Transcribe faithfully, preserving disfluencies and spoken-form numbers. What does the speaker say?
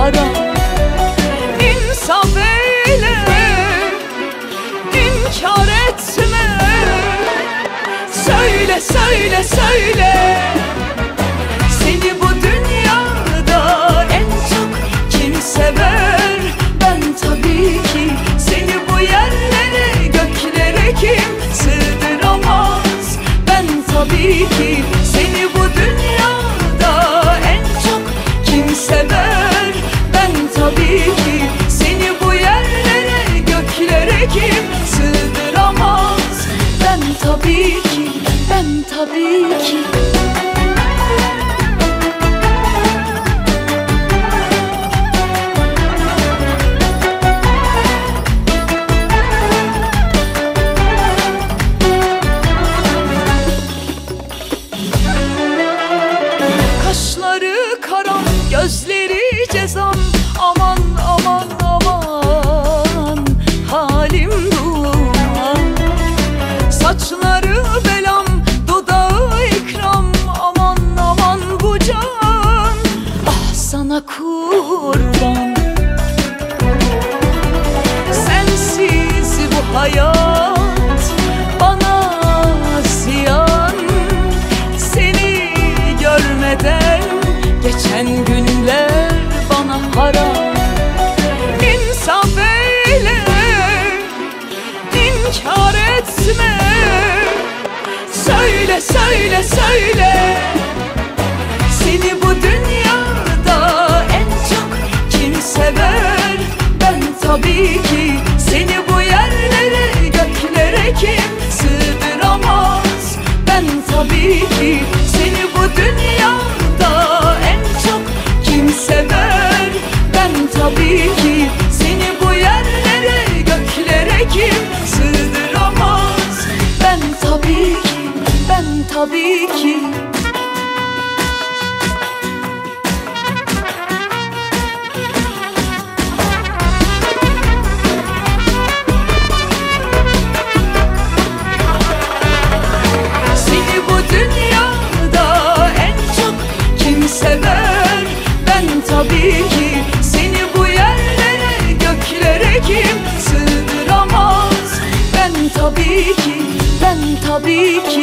haram. İnsaf eyle, inkar etme. Söyle, söyle, söyle, seni bu dünyada en çok kim sever? Ben tabii ki. Seni bu yerlere, göklere kim sığdıramaz? Ben tabii ki. Seni bu dünyada en çok kim sever? Ben tabii ki. Seni bu yerlere, göklere kim sığdıramaz? Ben tabii ki, ben tabii ki. Kaşları karam, gözleri cezam. Aman aman aman, halim duman. Saçları belam, dudağı ikram. Aman aman bu can, ah sana kurban. Sensiz bu hayat bana ziyan. Seni görmeden geçen günler bana haram. İnsaf eyle, inkar etme. Söyle, söyle, söyle, seni bu dünyada en çok kim sever? Ben tabii ki. Seni bu yerlere, göklere kim sığdıramaz? Ben tabii ki. Seni bu dünyada en çok kim sever? Ben tabii ki. Seni bu yerlere, göklere kim sığdıramaz? Ben tabii ki, ben tabii ki. Seni bu dünyada en çok kim sever? Ben tabii ki. Seni bu yerlere, göklere kim sığdıramaz? Ben tabii ki, ben tabii ki.